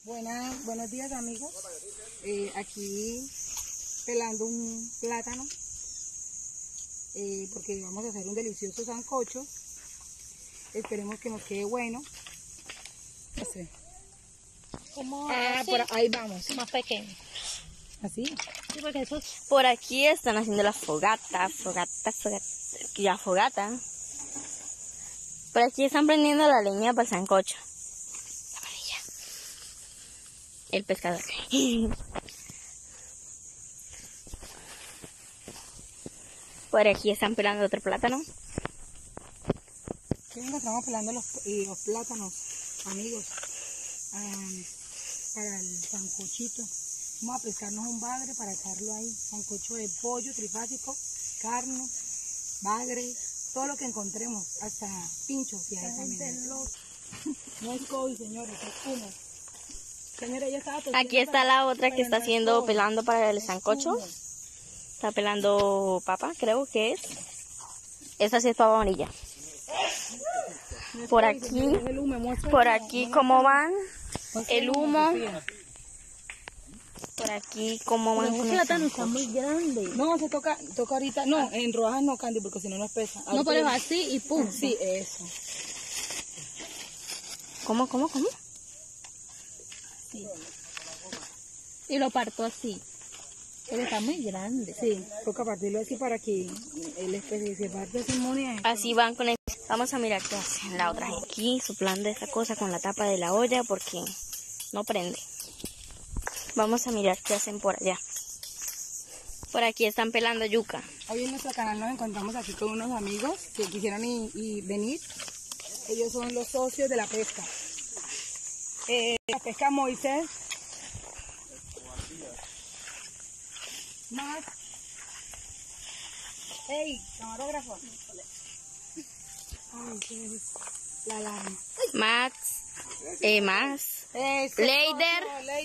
Buenos días, amigos. Aquí pelando un plátano porque vamos a hacer un delicioso sancocho. Esperemos que nos quede bueno. No sé. ¿Cómo Por ahí vamos. más pequeño? Así. Sí, porque eso es... Por aquí están haciendo la fogata. Por aquí están prendiendo la leña para el sancocho. La varilla. El pescador. Por aquí están pelando otro plátano. Aquí estamos pelando los plátanos, amigos, para el sancochito. Vamos a pescarnos un bagre para echarlo ahí. Sancocho de pollo trifásico, carne, bagre, todo lo que encontremos, hasta pinchos y ahí también. No es COVID, señores, es humo. Señora, ella estaba Aquí está la otra que está haciendo pelando para el sancocho. Está pelando papa, creo que es. Esta sí es papa amarilla. Por aquí cómo van el humo. Por aquí cómo van Pero el plátano está muy grande. No, se toca ahorita. No, en rodajas no, Candy, porque si no nos pesa. No, pero es así y pum. Sí, eso. ¿Cómo? Sí. Y lo parto así. Pero está muy grande. Sí, toca partirlo así para que el especie se parte así moneda. Así van con el... Vamos a mirar qué hacen la otra. Aquí soplando esta cosa con la tapa de la olla porque no prende. Vamos a mirar qué hacen por allá. Por aquí están pelando yuca. Hoy en nuestro canal nos encontramos aquí con unos amigos que quisieron venir. Ellos son los socios de la pesca. La pesca Moisés. Más. Hey, camarógrafo. Ay, qué es la alarma. Max, Leider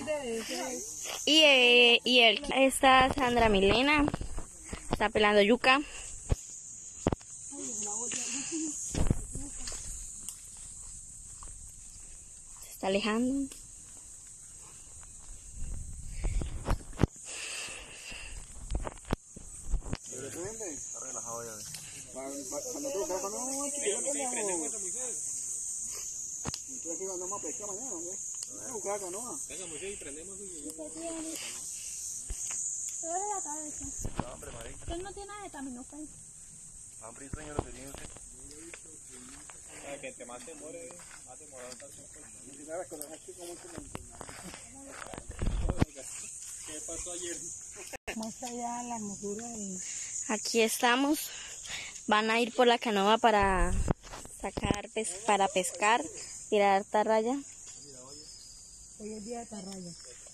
y él. Esta Sandra Milena está pelando yuca. Se está alejando. Está relajado ya. Vamos a pescar mañana, ¿no? Vamos a buscar canoa. Venga, Moisés, y prendemos y... Duele la cabeza. Hambre, marica. Él no tiene acetaminofén. Hambre y sueño lo tenía usted. Que te mate muere, mate morado está siempre. ¿Qué pasó ayer? Muestra ya la hermosura de... Aquí estamos. Van a ir por la canoa para sacar para pescar, tirar tarraya. Hoy es día de tarraya.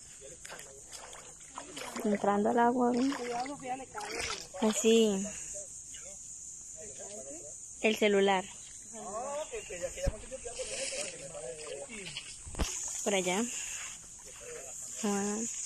Entrando al agua, ¿ven? Cuidado, Sofía, le cae. Así. El celular. Por allá.